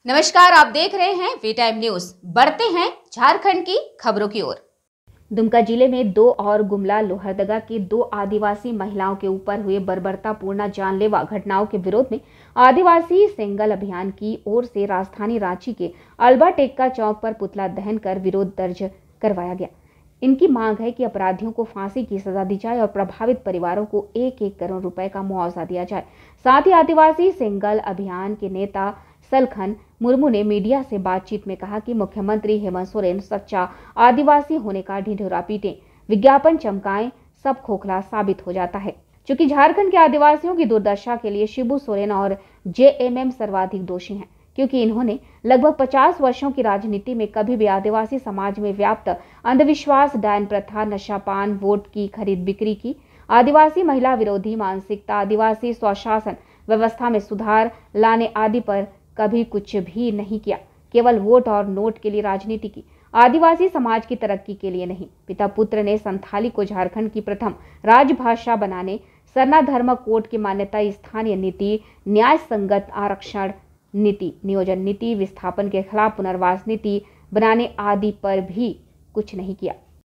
नमस्कार, आप देख रहे हैं वी टाइम न्यूज। बढ़ते हैं झारखंड की खबरों की ओर। दुमका जिले में 2 और गुमला लोहरदगा की 2 आदिवासी महिलाओं के ऊपर हुए बर्बरतापूर्ण जानलेवा घटनाओं के विरोध में आदिवासी सेंगल अभियान की ओर से राजधानी रांची के अल्बर्ट एक्का चौक पर पुतला दहन कर विरोध दर्ज करवाया गया। इनकी मांग है कि अपराधियों को फांसी की सजा दी जाए और प्रभावित परिवारों को 1-1 करोड़ रुपए का मुआवजा दिया जाए। साथ ही आदिवासी सेंगल अभियान के नेता सलखन मुर्मू ने मीडिया से बातचीत में कहा कि मुख्यमंत्री हेमंत सोरेन सच्चा आदिवासी होने का ढिंढोरा पीटें, विज्ञापन चमकाएं, सब खोखला साबित हो जाता है। चूंकि झारखंड के आदिवासियों की दुर्दशा के लिए शिबू सोरेन और जेएमएम सर्वाधिक दोषी हैं, क्योंकि इन्होंने लगभग 50 वर्षों की राजनीति में कभी भी आदिवासी समाज में व्याप्त अंधविश्वास, डायन प्रथा, नशापान, वोट की खरीद बिक्री की, आदिवासी महिला विरोधी मानसिकता, आदिवासी स्वशासन व्यवस्था में सुधार लाने आदि पर कभी कुछ भी नहीं किया। केवल वोट और नोट के लिए राजनीति की, आदिवासी समाज की तरक्की के लिए नहीं। पिता पुत्र ने संथाली को झारखंड की प्रथम राजभाषा बनाने, सरना धर्म कोड की मान्यता, स्थानीय नीति, न्याय संगत आरक्षण नीति, नियोजन नीति, विस्थापन के खिलाफ पुनर्वास नीति बनाने आदि पर भी कुछ नहीं किया।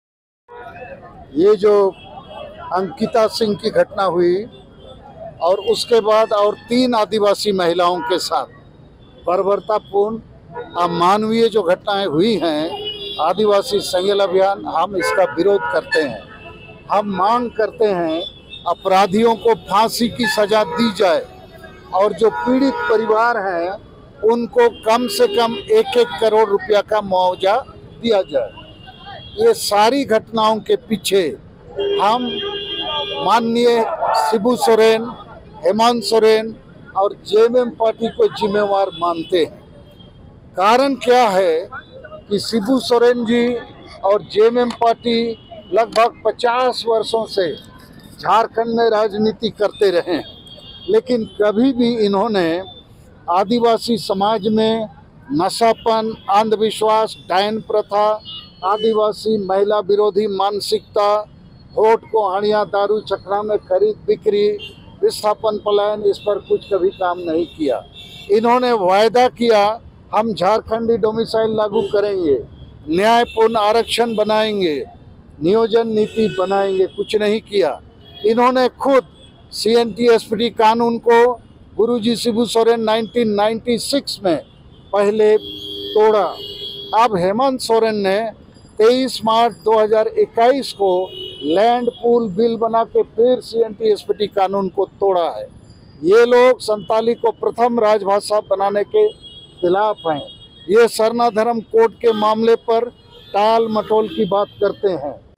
ये जो अंकिता सिंह की घटना हुई और उसके बाद और 3 आदिवासी महिलाओं के साथ बर्बरतापूर्ण अमानवीय जो घटनाएं हुई हैं, आदिवासी सेंगल अभियान हम इसका विरोध करते हैं। हम मांग करते हैं अपराधियों को फांसी की सजा दी जाए और जो पीड़ित परिवार हैं उनको कम से कम 1-1 करोड़ रुपया का मुआवजा दिया जाए। ये सारी घटनाओं के पीछे हम माननीय शिबू सोरेन, हेमंत सोरेन और जेएमएम पार्टी को जिम्मेवार मानते हैं। कारण क्या है कि शिबू सोरेन जी और जेएमएम पार्टी लगभग 50 वर्षों से झारखंड में राजनीति करते रहे हैं, लेकिन कभी भी इन्होंने आदिवासी समाज में नशापन, अंधविश्वास, डायन प्रथा, आदिवासी महिला विरोधी मानसिकता, वोट को हड़िया दारू चक्रा में खरीद बिक्री, विस्थापन पलायन, इस पर कुछ कभी काम नहीं किया। इन्होंने वायदा किया हम झारखंडी डोमिसाइल लागू करेंगे, न्यायपूर्ण आरक्षण बनाएंगे, नियोजन नीति बनाएंगे, कुछ नहीं किया। इन्होंने खुद CNT-SPD कानून को गुरुजी शिबू सोरेन 1996 में पहले तोड़ा। अब हेमंत सोरेन ने 23 मार्च 2021 को लैंड पूल बिल बना के फिर CNT-SPD कानून को तोड़ा है। ये लोग संताली को प्रथम राजभाषा बनाने के खिलाफ हैं। ये सरना धर्म कोड के मामले पर टाल मटोल की बात करते हैं।